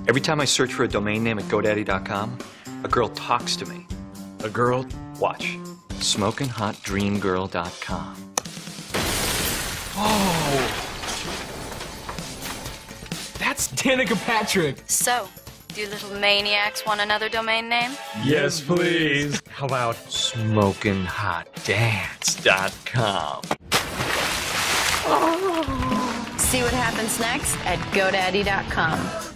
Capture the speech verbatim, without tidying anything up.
Every time I search for a domain name at GoDaddy dot com, a girl talks to me. A girl? Watch. smokin' hot dream girl dot com. Oh! That's Danica Patrick! So, do you little maniacs want another domain name? Yes, please. How about smokin' hot dance dot com? See what happens next at GoDaddy dot com.